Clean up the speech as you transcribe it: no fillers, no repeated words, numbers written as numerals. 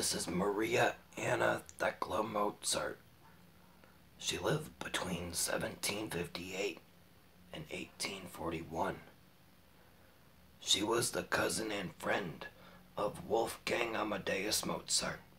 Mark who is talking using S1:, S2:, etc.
S1: This is Maria Anna Thekla Mozart. She lived between 1758 and 1841. She was the cousin and friend of Wolfgang Amadeus Mozart.